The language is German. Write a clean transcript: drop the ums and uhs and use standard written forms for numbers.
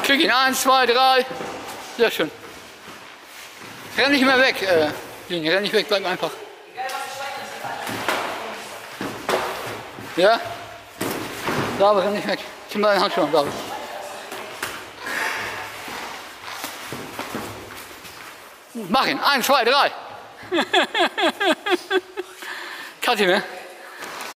Krieg ihn. 1, 2, 3. Sehr schön. Renn nicht mehr weg, Linie. Renn nicht weg, bleib einfach. Ja? David, renn nicht weg. Zieh mal deine Handschuhe an, David. Mach ihn. 1, 2, 3. Cut ihn, ne?